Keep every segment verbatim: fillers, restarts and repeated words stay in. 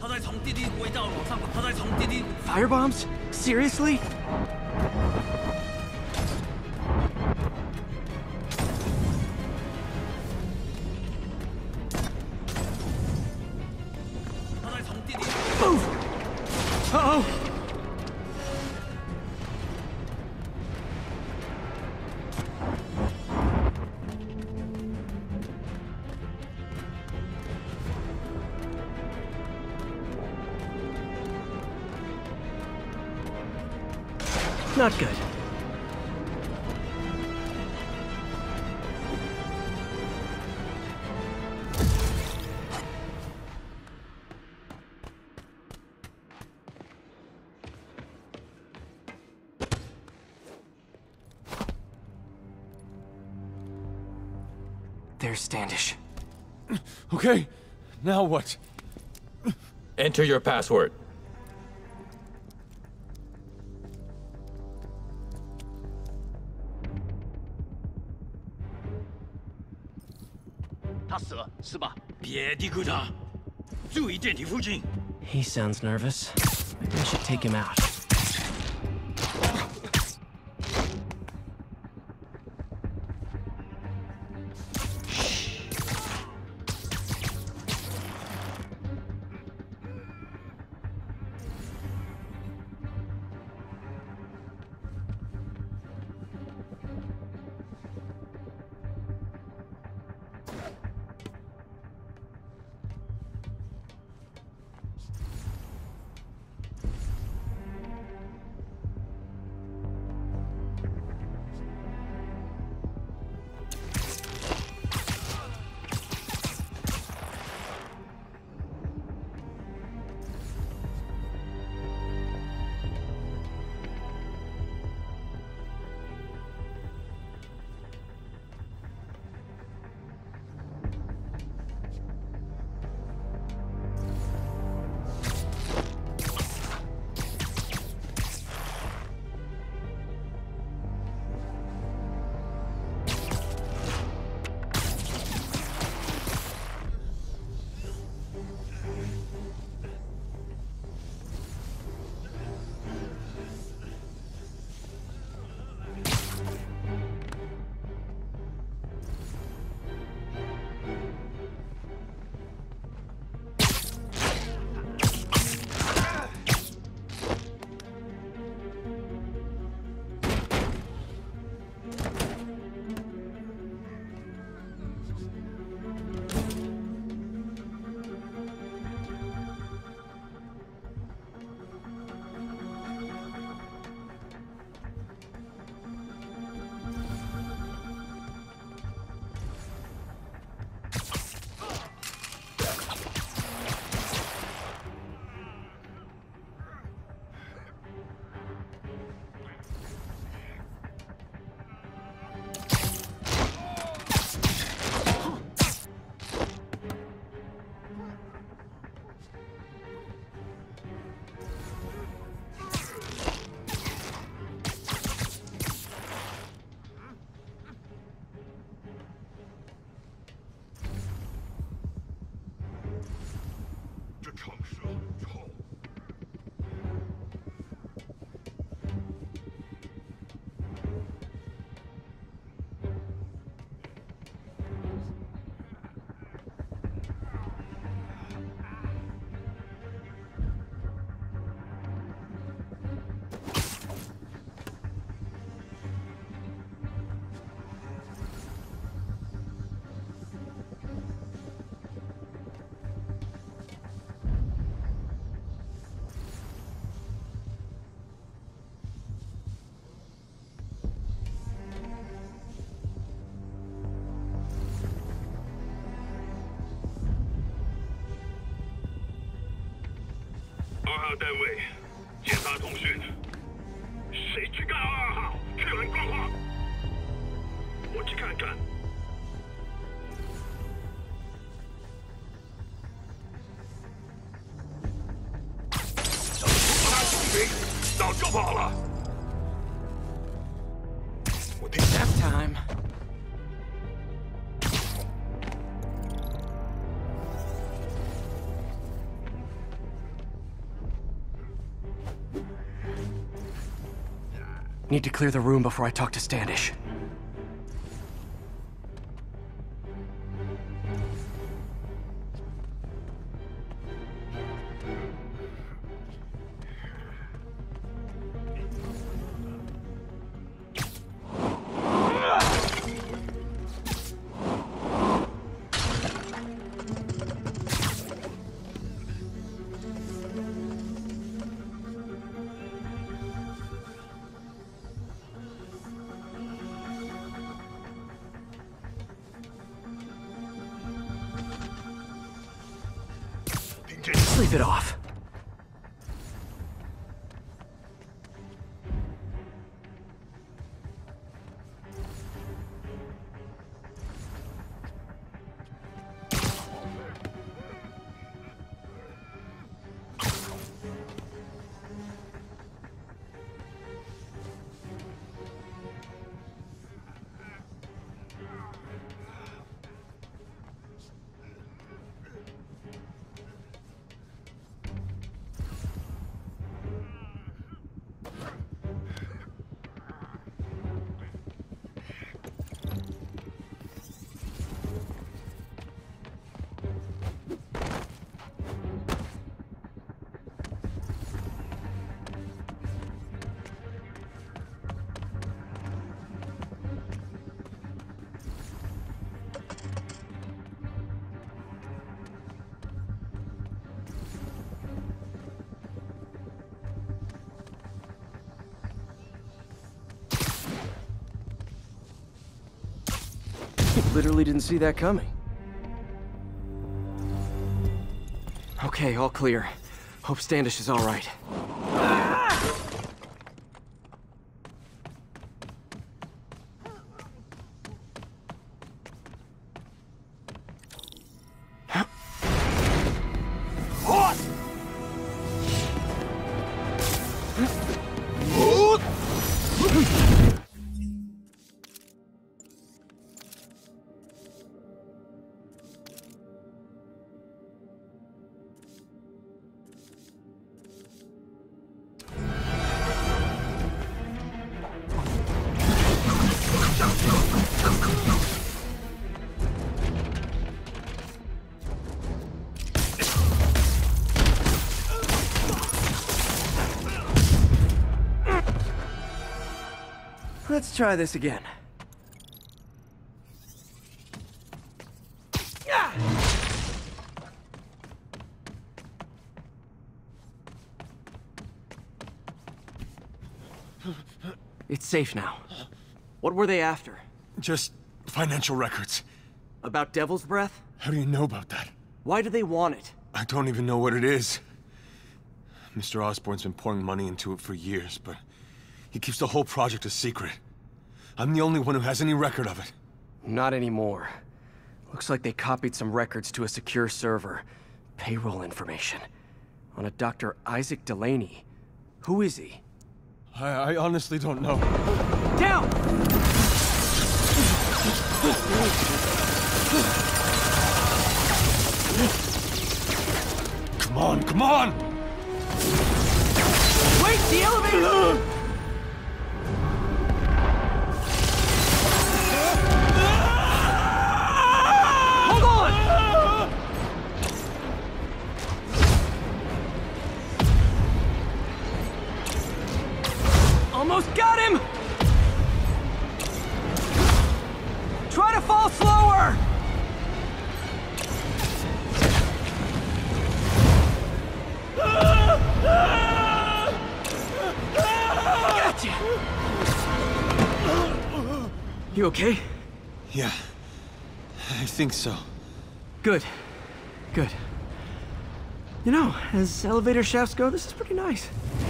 Firebombs? Seriously? Move! Uh-oh! Not good. There's Standish. Okay, now what? Enter your password. 他死了是吧？别低估他，注意电梯附近。 He sounds nervous. Maybe I should take him out. Nap time. Need to clear the room before I talk to Standish. Sleep it off. Literally didn't see that coming. Okay, all clear. Hope Standish is all right. Let's try this again. It's safe now. What were they after? Just financial records. About Devil's Breath? How do you know about that? Why do they want it? I don't even know what it is. Mister Osborn's been pouring money into it for years, but he keeps the whole project a secret. I'm the only one who has any record of it. Not anymore. Looks like they copied some records to a secure server. Payroll information. On a Doctor Isaac Delaney. Who is he? I, I honestly don't know. Down! Come on, come on! Wait, the elevator! Hold on! Almost got him! Try to fall slower! Gotcha! You okay? Yeah, I think so. Good. Good. You know, as elevator shafts go, this is pretty nice.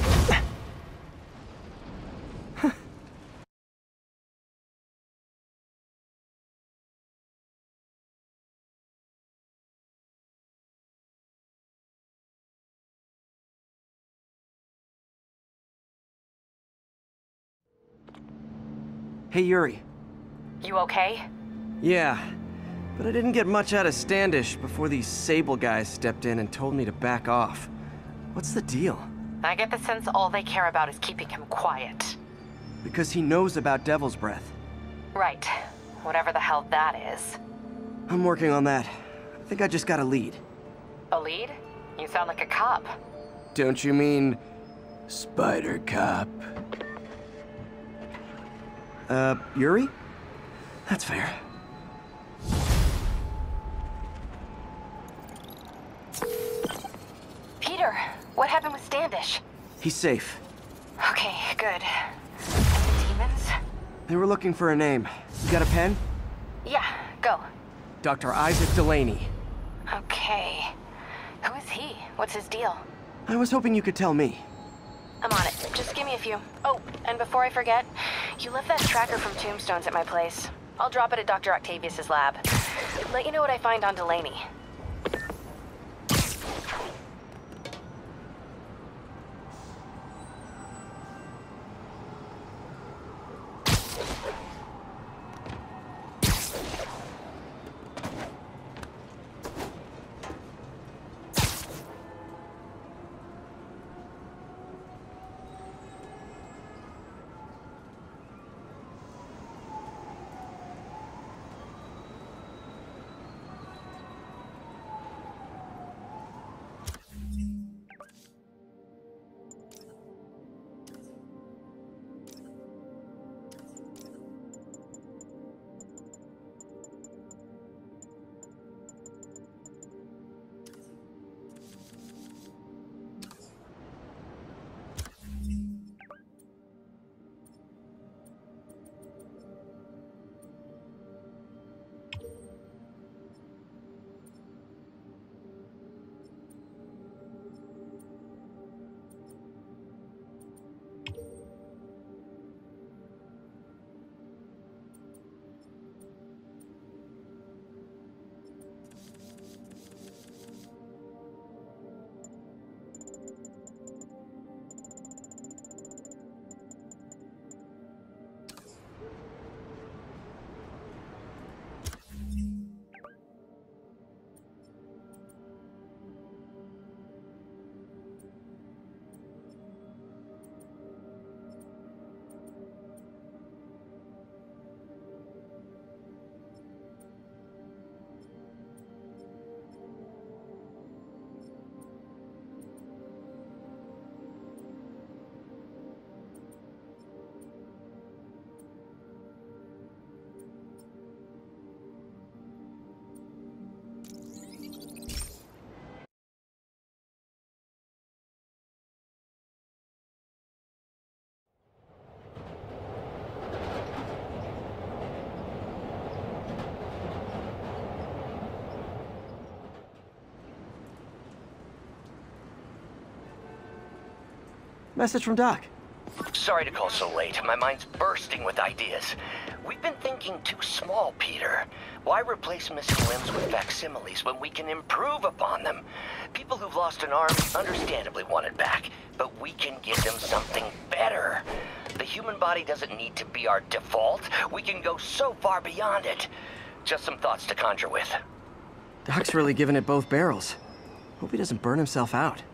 Hey, Yuri. You okay? Yeah, but I didn't get much out of Standish before these Sable guys stepped in and told me to back off. What's the deal? I get the sense all they care about is keeping him quiet. because he knows about Devil's Breath. Right. Whatever the hell that is. I'm working on that. I think I just got a lead. A lead? You sound like a cop. Don't you mean... Spider Cop? Uh, Yuri? That's fair. Peter, what happened with Standish? He's safe. Okay, good. The demons? They were looking for a name. You got a pen? Yeah, go. Doctor Isaac Delaney. Okay. Who is he? What's his deal? I was hoping you could tell me. I'm on it. Just give me a few. Oh, and before I forget, you left that tracker from Tombstones at my place. I'll drop it at Doctor Octavius's lab. Let you know what I find on Delaney. Message from Doc. Sorry to call so late. My mind's bursting with ideas. We've been thinking too small, Peter. Why replace missing limbs with facsimiles when we can improve upon them? People who've lost an arm understandably want it back, but we can give them something better. The human body doesn't need to be our default. We can go so far beyond it. Just some thoughts to conjure with. Doc's really giving it both barrels. Hope he doesn't burn himself out.